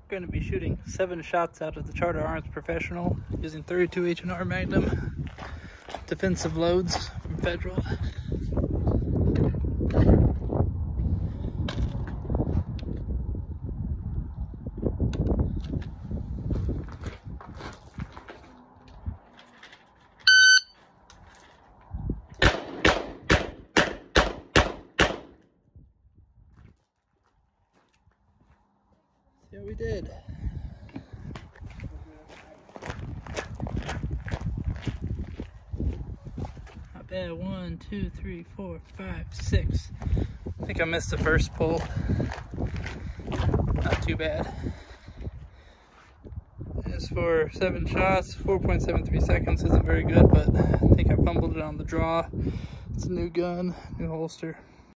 Going to be shooting 7 shots out of the Charter Arms Professional using 32 H&R Magnum defensive loads from Federal. See what we did. Not bad. 1, 2, 3, 4, 5, 6. I think I missed the first pull. Not too bad. As for 7 shots, 4.73 seconds isn't very good, but I think I fumbled it on the draw. It's a new gun, new holster.